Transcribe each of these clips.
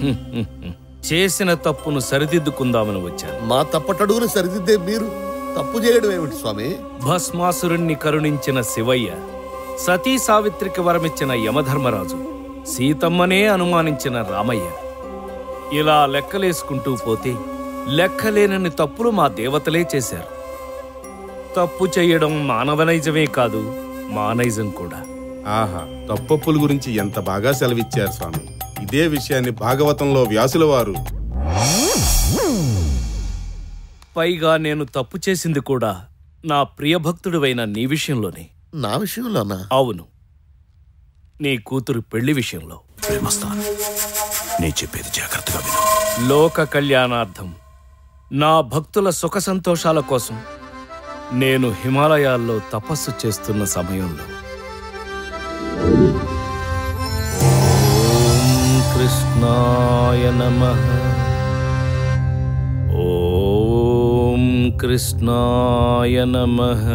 చేసిన తప్పును సరిదిద్దుకుందామని వచ్చాను. మా తప్పటడుగును సరిదిద్దే మీరు తప్పు చేయడం ఏమిటి స్వామి? భస్మాసురుణ్ణి కరుణించిన శివయ్య, సతీ సావిత్రికి వరమిచ్చిన యమధర్మరాజు, సీతమ్మనే అనుమానించిన రామయ్య, ఇలా లెక్కలేసుకుంటూ పోతే లెక్కలేనన్ని తప్పులు మా దేవతలే చేశారు. తప్పు చేయడం మానవనైజమే కాదు, మానైజం కూడా. ఆహా, తప్పప్పుల గురించి ఎంత బాగా సెలవిచ్చారు స్వామి. ఇదే విషయాన్ని భాగవతంలో వ్యాసుల వారు. పైగా నేను తప్పు చేసింది కూడా నా ప్రియభక్తుడివైన నీ విషయంలోనే. నా విషయంలోనా? అవును, నీ కూతురు పెళ్లి విషయంలో. నీ చెప్పేది జాగ్రత్తగా విను. లోక కళ్యాణార్థం, నా భక్తుల సుఖ సంతోషాల కోసం నేను హిమాలయాల్లో తపస్సు చేస్తున్న సమయంలో ఓం కృష్ణాయ నమః, ఓం కృష్ణాయ నమః.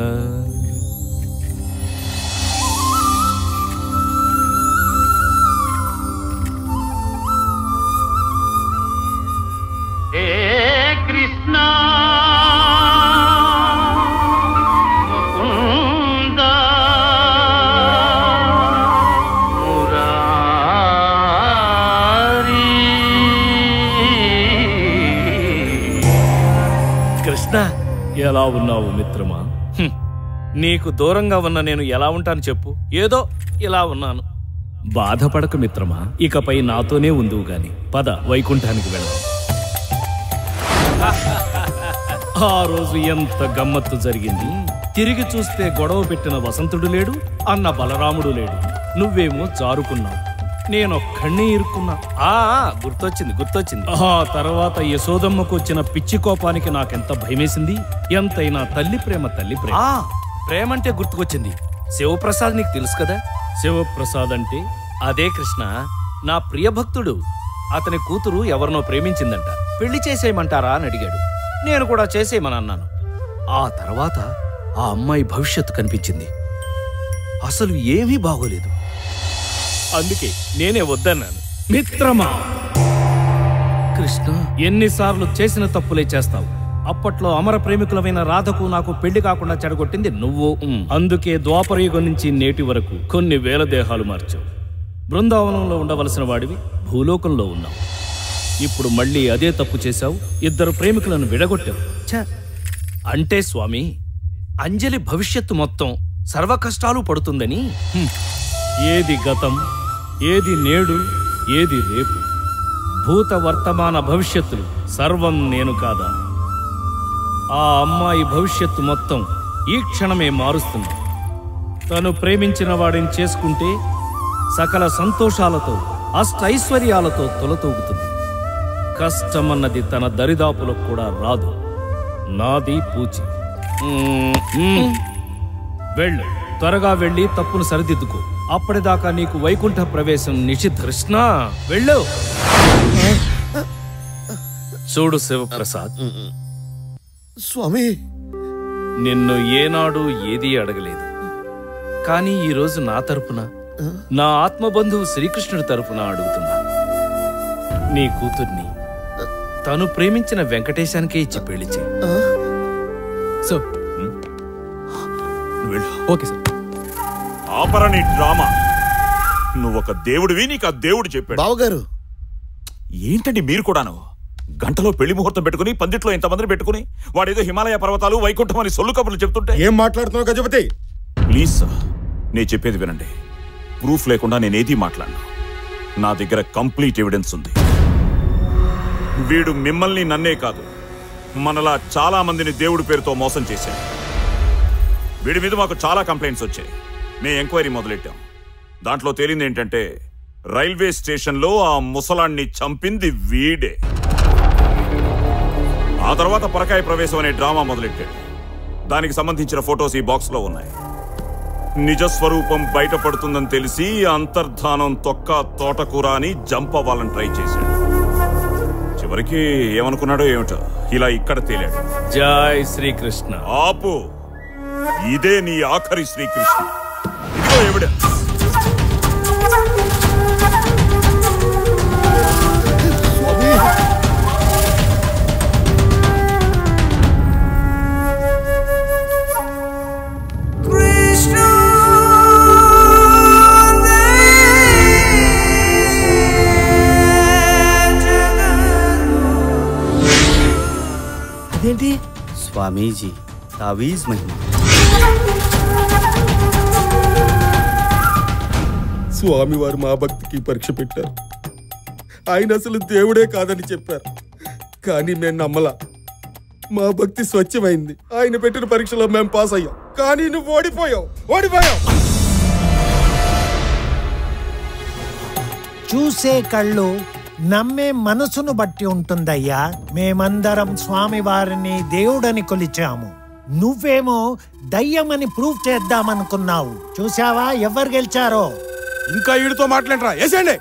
ఎలా ఉన్నావు మిత్రమా? నీకు దూరంగా ఉన్న నేను ఎలా ఉంటాను చెప్పు? ఏదో ఇలా ఉన్నాను. బాధపడకు మిత్రమా, ఇకపై నాతోనే ఉందువు గాని. పద, వైకుంఠానికి వెళ్దాం. ఆ రోజు ఎంత గమ్మత్తు జరిగింది. తిరిగి చూస్తే గొడవ పెట్టిన వసంతుడు లేడు, అన్న బలరాముడు లేడు. నువ్వేమో జారుకున్నావు, నేనొక్కడినే ఇరుక్కున్నా. గుర్తొచ్చింది. ఆ తర్వాత యశోదమ్మకు వచ్చిన పిచ్చి కోపానికి నాకెంత భయమేసింది. ఎంతైనా తల్లి ప్రేమ తల్లి ప్రేమ. ప్రేమంటే గుర్తుకొచ్చింది. శివప్రసాద్ నీకు తెలుసు కదా? శివప్రసాద్ అంటే అదే కృష్ణ, నా ప్రియభక్తుడు. అతని కూతురు ఎవరినో ప్రేమించిందంట. పెళ్లి చేసేయమంటారా అని అడిగాడు. నేను కూడా చేసేయమని అన్నాను. ఆ తర్వాత ఆ అమ్మాయి భవిష్యత్తు కనిపించింది. అసలు ఏమీ బాగోలేదు. అందుకే నేనే వద్దన్నాను. మిత్రమా, కృష్ణ, ఎన్నిసార్లు చేసిన తప్పులే చేస్తావు. అప్పట్లో అమర ప్రేమికులమైన రాధకు నాకు పెళ్లి కాకుండా చెడగొట్టింది నువ్వు. అందుకే ద్వాపరయుగం నుంచి నేటి వరకు కొన్ని వేల దేహాలు మార్చావు. బృందావనంలో ఉండవలసిన వాడివి భూలోకంలో ఉన్నావు. ఇప్పుడు మళ్ళీ అదే తప్పు చేశావు. ఇద్దరు ప్రేమికులను విడగొట్టావు. అంటే స్వామి, అంజలి భవిష్యత్తు మొత్తం సర్వ కష్టాలు పడుతుందని. ఏది గతం, ఏది నేడు, ఏది రేపు, భూత వర్తమాన భవిష్యత్తులు సర్వం నేను కాదా? ఆ అమ్మాయి భవిష్యత్తు మొత్తం ఈ క్షణమే మారుస్తుంది. తను ప్రేమించిన వాడిని చేసుకుంటే సకల సంతోషాలతో అష్టైశ్వర్యాలతో తొలతూగుతుంది. కష్టమన్నది తన దరిదాపులకు కూడా రాదు. నాది పూచి. వెళ్ళు, త్వరగా వెళ్ళి తప్పును సరిదిద్దుకో. అప్పటిదాకా నీకు వైకుంఠ ప్రవేశం నిషిద్ధ. కృష్ణ, వెళ్ళు. చూడు శివప్రసాద్, స్వామి, నిన్ను ఏనాడు ఏదీ అడగలేదు. కానీ ఈరోజు నా తరపున, నా ఆత్మబంధువు శ్రీకృష్ణుడి తరపున అడుగుతున్నా. నీ కూతుర్ని తను ప్రేమించిన వెంకటేశానికే ఇచ్చి పెళ్లి చెయ్యి. Okay sir. ఆపరా నీ డ్రామా. నువ్వొక దేవుడివి, నీకు ఆ దేవుడు చెప్పాడు. బావగారు, ఏంటండి మీరు కూడాను? గంటలో పెళ్లి ముహూర్తం పెట్టుకుని, పందిట్లో ఇంతమందిని పెట్టుకుని, వాడేదో హిమాలయ పర్వతాలు వైకుంఠం అని సొల్లు కబుర్లు చెప్తుంటే. ఏం మాట్లాడుతున్నావు గజపతి? ప్లీజ్ సార్, నేను చెప్పేది వినండి. ప్రూఫ్ లేకుండా నేనేది మాట్లాడను. నా దగ్గర కంప్లీట్ ఎవిడెన్స్ ఉంది. వీడు మిమ్మల్ని, నన్నే కాదు, మనలా చాలా మందిని దేవుడి పేరుతో మోసం చేశాడు. వీడి మీద మాకు చాలా కంప్లైంట్స్ వచ్చాయి. మేము ఎంక్వైరీ మొదలెట్టాం. దాంట్లో తేలింది ఏంటంటే, రైల్వే స్టేషన్లో ఆ ముసలాన్ని చంపింది వీడే. ఆ తర్వాత పరకాయ ప్రవేశం అనే డ్రామా మొదలెట్టాడు. దానికి సంబంధించిన ఫొటోస్ ఈ బాక్స్ లో ఉన్నాయి. నిజస్వరూపం బయటపడుతుందని తెలిసి అంతర్ధానం తొక్క తోటకూర అని జంప్ అవ్వాలని ట్రై చేశాడు. చివరికి ఏమనుకున్నాడో ఏమిటో, ఇలా ఇక్కడ తేలాడు. జై శ్రీకృష్ణ. ఆపు, ఇదే నీ ఆఖరి శ్రీకృష్ణ. ఇదిగో ఎవిడెన్స్. ఇదేంటి? స్వామీజీ తావీజ్ మహిమ. స్వామివారు మా భక్తికి పరీక్ష పెట్టారు. ఆయన అసలు దేవుడే కాదని చెప్పారు, కానీ మేము నమ్మలా. మా భక్తి స్వచ్ఛమైంది. ఆయన పెట్టిన పరీక్షలో మేము పాస్ అయ్యాం, కానీ నువ్వు ఓడిపోయావు. చూసే కళ్ళు నమ్మే మనసును బట్టి ఉంటుందయ్యా. మేమందరం స్వామి వారిని దేవుడని కొలిచాము. నువ్వేమో దయ్యమని ప్రూవ్ చేద్దామనుకున్నావు. చూసావా ఎవరు గెలిచారో? ఇంకా ఈడితో మాట్లాడరా, వేసేయండి.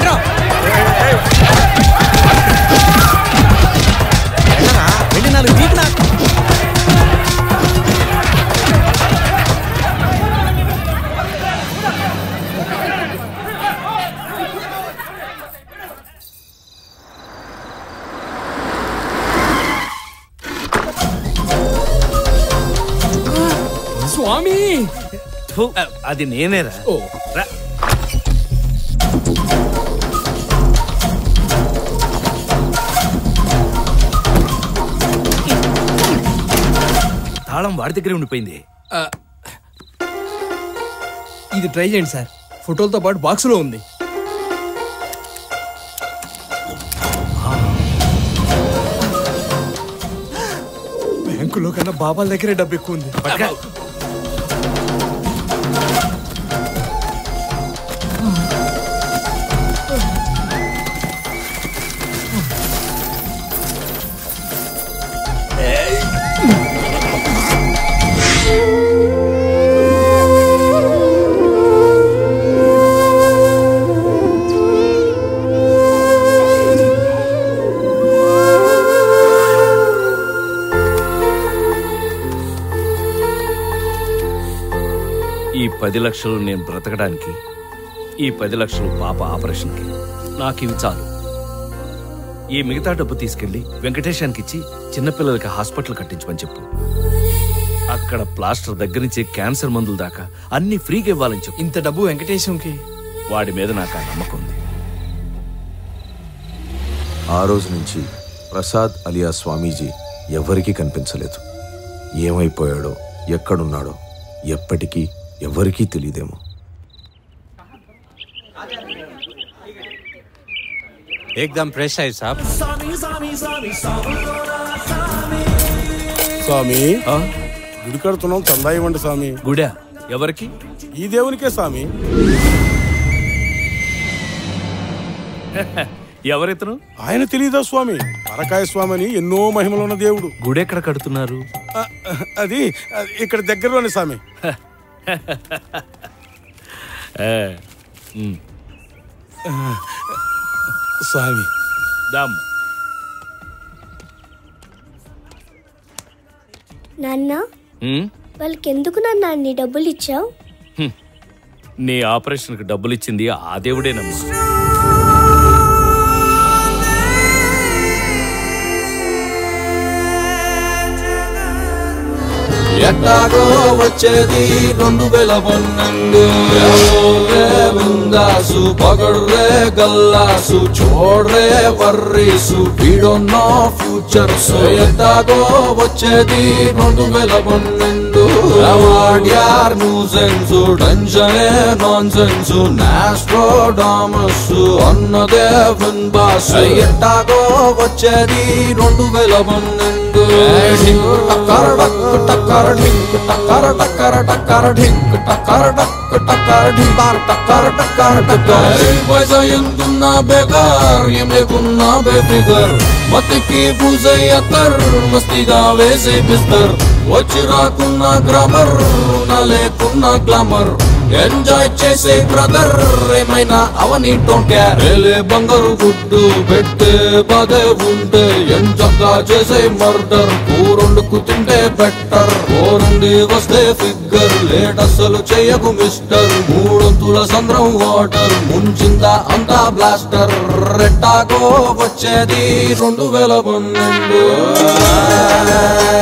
స్వామి అది నేనేరా. తాళం వాడి దగ్గరే ఉండిపోయింది. ఇది ట్రై చేయండి సార్, ఫోటోలతో పాటు బాక్స్ లో ఉంది. బ్యాంకులో కన్నా బాబాల దగ్గరే డబ్బు ఎక్కువ ఉంది. ఈ 10 లక్షలు నేను బ్రతకడానికి, ఈ 10 లక్షలు పాప ఆపరేషన్కి, నాకు ఇవి చాలు. ఈ మిగతా డబ్బు తీసుకెళ్లి వెంకటేశానికి ఇచ్చి చిన్నపిల్లలకి హాస్పిటల్ కట్టించమని చెప్పు. అక్కడ ప్లాస్టర్ దగ్గర నుంచి క్యాన్సర్ మందుల దాకా అన్ని ఫ్రీగా ఇవ్వాలని చెప్పు. ఇంత డబ్బు వెంకటేశంకి? వాడి మీద నాకు ఆ నమ్మకం ఉంది. ఆ రోజు నుంచి ప్రసాద్ అలియా స్వామీజీ ఎవరికీ కనిపించలేదు. ఏమైపోయాడో, ఎక్కడున్నాడో ఎప్పటికీ ఎవరికీ తెలియదేమో. एकदम फ्रेश है साहब. స్వామి, గుడి కడుతున్నాం, చందా ఇవ్వండి స్వామి. గుడా ఎవరికి? ఈ దేవునికే స్వామి. ఎవరితను? ఆయన తెలియదా స్వామి? పరకాయ స్వామి అని ఎన్నో మహిమలున్న దేవుడు. గుడి ఎక్కడ కడుతున్నారు? అది ఇక్కడ దగ్గరలోనే స్వామి. స్వామి దామ్. నాన్న, వాళ్ళకి ఎందుకు నాన్న అన్ని డబ్బులు ఇచ్చావు? నీ ఆపరేషన్కి డబ్బులు ఇచ్చింది ఆ దేవుడేనమ్మా. ఎట్టాగో వచ్చేది 2012. బిందాసు పగడ్రే గల్లాసు చూడ్రే వర్రీసు వీడొన్న ఫ్యూచర్స్. ఎట్టాగో వచ్చేది 2012. వాడ్యార్ న్యూసెన్స్ టెన్షనే నాన్సెన్స్ నాస్ట్రోడామస్ అన్నదే విన్బాస్. ఎట్టాగో వచ్చేది 2012. టక్కర డక్ టక్కర ఢింక్ టక్కర టక్కర టక్కర ఢింక్ టక్కర డక్ టక్కర ఢింక్ టక్కర టక్కర టక్కర. పైసా ఎంతున్నా బేకార్, ఏం లేకున్నా బేఫిగర్. మతికి పూజయ్యతర్ మస్తిగా వేసే బిస్తర్. వచ్చి రాకున్నా గ్రామర్, నా లేకున్నా గ్లామర్. ఎంజాయ్ చేసే బ్రదర్, ఏమైనా అవని డోంట్ కేర్. ఏలే బంగారు గుడ్డు పెట్టే బాధే ఉంటే ఎంచక్కా చేసే మర్డర్. కూరొండుకు తింటే బెటర్, కూరుండి వస్తే ఫిగ్గర్. లేట్ అస్సలు చేయకు మిస్టర్, 3 సంద్రం వాటర్. ముంచిందా అంతా బ్లాస్టర్. రెట్టాగో వచ్చేది 2012.